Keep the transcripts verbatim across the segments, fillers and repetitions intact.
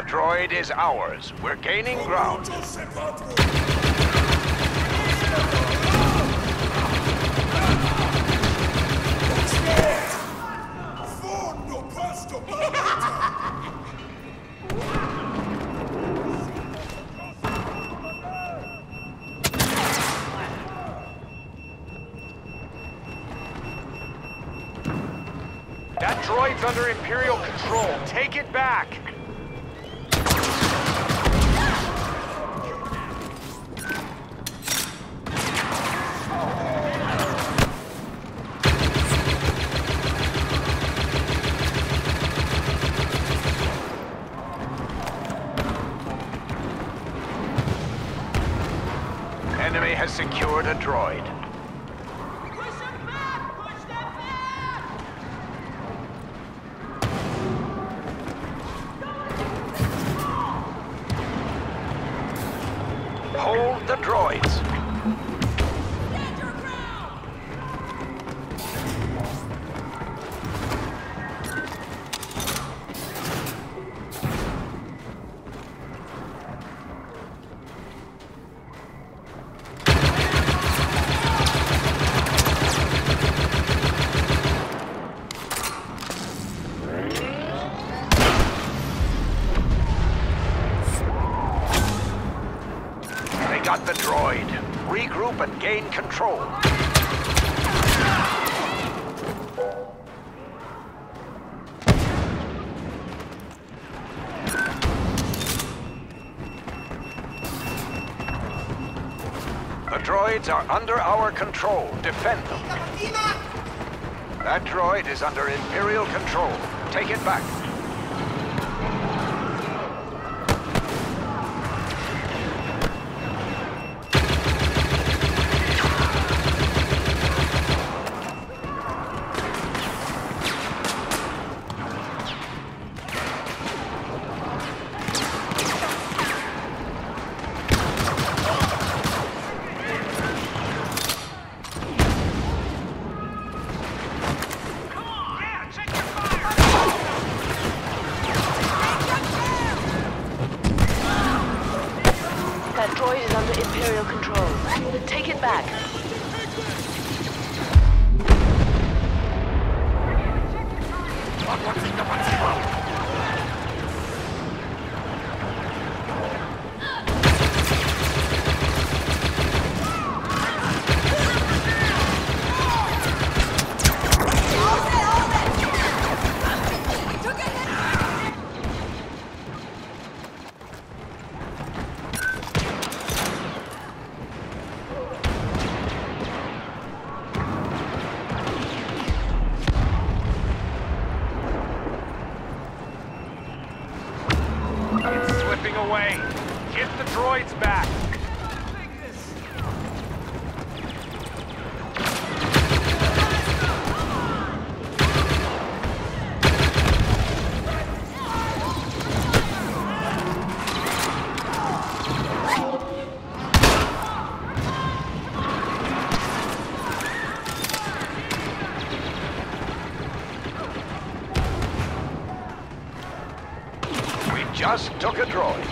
Droid is ours. We're gaining ground. That droid's under Imperial control. Take it back! Enemy has secured a droid. Hold the droids. Stand your ground! Got the droid. Regroup and gain control. The droids are under our control. Defend them. That droid is under Imperial control. Take it back. That droid is under Imperial control. Take it back. It's slipping away. Get the droids back. Just took a droid.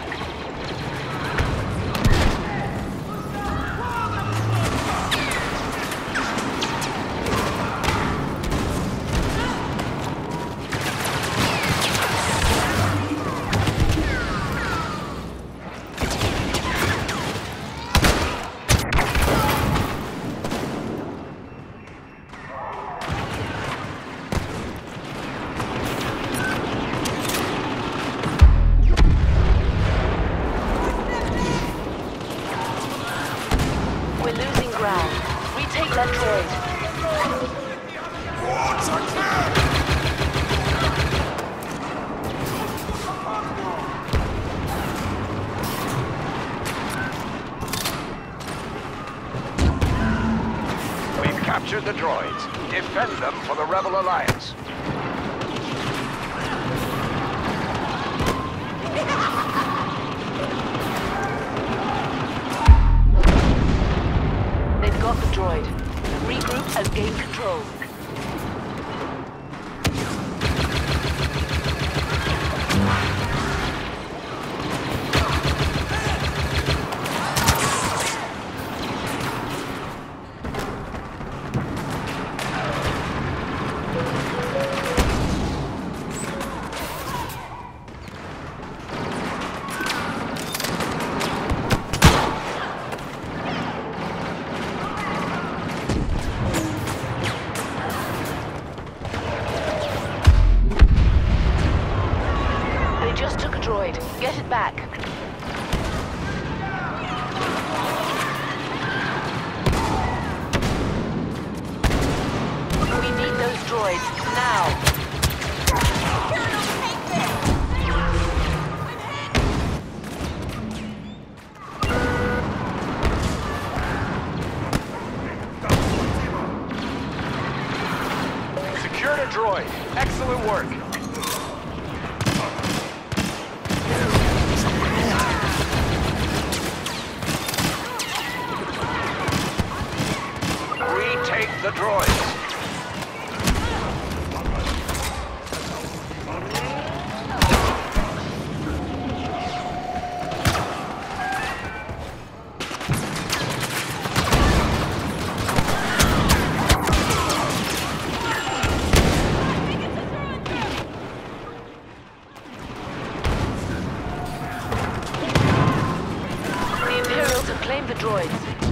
We're losing ground. Retake that droid. We've captured the droids. Defend them for the Rebel Alliance. They've got the droid. Regroup and gain control. Get it back. We need those droids now. Secured a droid. Excellent work. Retake the droids. The Imperials have claimed the droids.